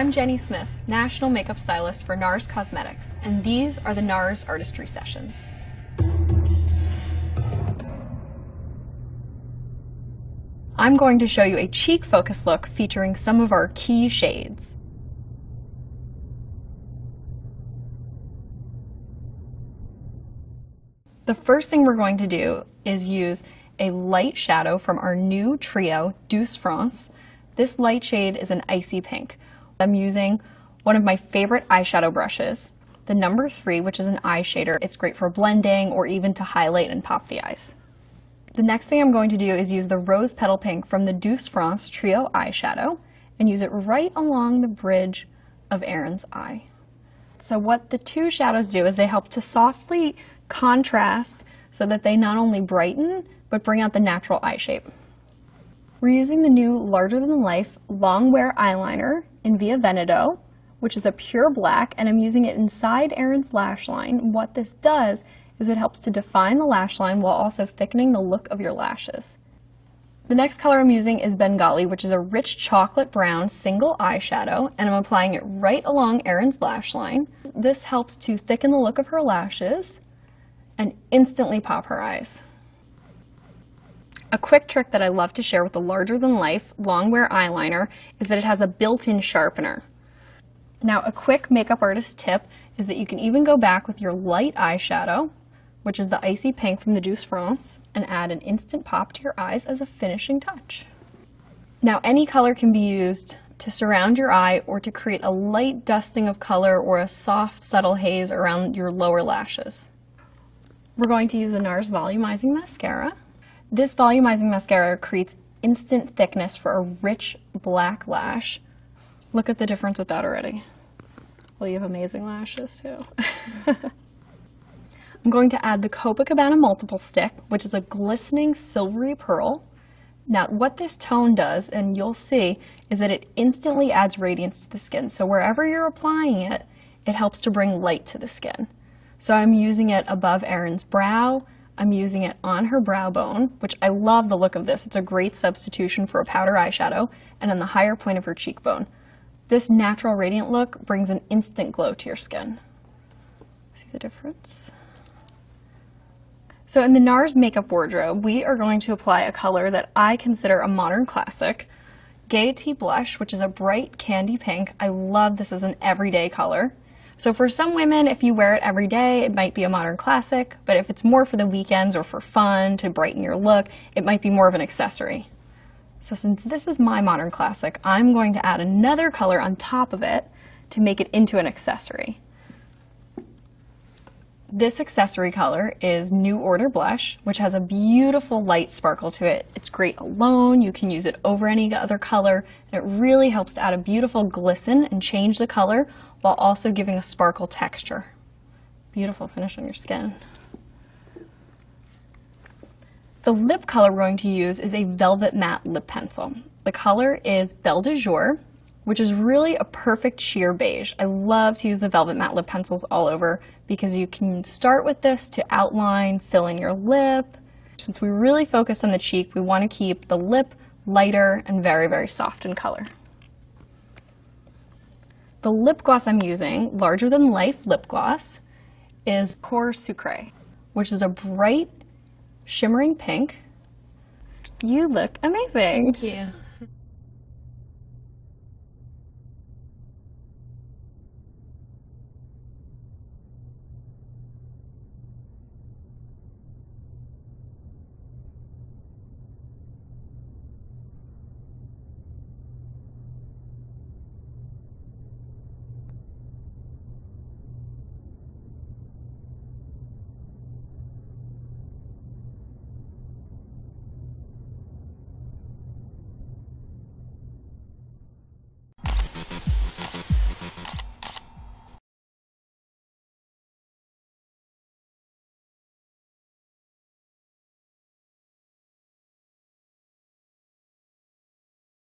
I'm Jenny Smith, National Makeup Stylist for NARS Cosmetics, and these are the NARS Artistry Sessions. I'm going to show you a cheek focus look featuring some of our key shades. The first thing we're going to do is use a light shadow from our new trio, Douce France. This light shade is an icy pink. I'm using one of my favorite eyeshadow brushes, the number 3, which is an eye shader. It's great for blending or even to highlight and pop the eyes. The next thing I'm going to do is use the Rose Petal Pink from the Douce France Trio eyeshadow and use it right along the bridge of Erin's eye. So what the two shadows do is they help to softly contrast so that they not only brighten but bring out the natural eye shape. We're using the new Larger Than Life Long Wear Eyeliner in Via Veneto, which is a pure black, and I'm using it inside Erin's lash line. What this does is it helps to define the lash line while also thickening the look of your lashes. The next color I'm using is Bengali, which is a rich chocolate brown single eyeshadow, and I'm applying it right along Erin's lash line. This helps to thicken the look of her lashes and instantly pop her eyes. A quick trick that I love to share with the Larger Than Life Long Wear Eyeliner is that it has a built-in sharpener. Now, a quick makeup artist tip is that you can even go back with your light eyeshadow, which is the icy pink from the Douce France, and add an instant pop to your eyes as a finishing touch. Now, any color can be used to surround your eye or to create a light dusting of color or a soft, subtle haze around your lower lashes. We're going to use the NARS Volumizing Mascara. This volumizing mascara creates instant thickness for a rich black lash. Look at the difference with that already. Well, you have amazing lashes too. I'm going to add the Copacabana Multiple Stick, which is a glistening silvery pearl. Now, what this tone does, and you'll see, is that it instantly adds radiance to the skin. So wherever you're applying it, it helps to bring light to the skin. So I'm using it above Erin's brow. I'm using it on her brow bone, which I love the look of this. It's a great substitution for a powder eyeshadow, and on the higher point of her cheekbone. This natural radiant look brings an instant glow to your skin. See the difference? So in the NARS makeup wardrobe, we are going to apply a color that I consider a modern classic, Gaiety Blush, which is a bright candy pink. I love this as an everyday color. So for some women, if you wear it every day, it might be a modern classic, but if it's more for the weekends or for fun, to brighten your look, it might be more of an accessory. So since this is my modern classic, I'm going to add another color on top of it to make it into an accessory. This accessory color is New Order Blush, which has a beautiful light sparkle to it. It's great alone, you can use it over any other color, and it really helps to add a beautiful glisten and change the color while also giving a sparkle texture. Beautiful finish on your skin. The lip color we're going to use is a Velvet Matte Lip Pencil. The color is Belle de Jour, which is really a perfect sheer beige. I love to use the Velvet Matte Lip Pencils all over because you can start with this to outline, fill in your lip. Since we really focus on the cheek, we want to keep the lip lighter and very, very soft in color. The lip gloss I'm using, Larger Than Life lip gloss, is Core Sucre, which is a bright, shimmering pink. You look amazing. Thank you.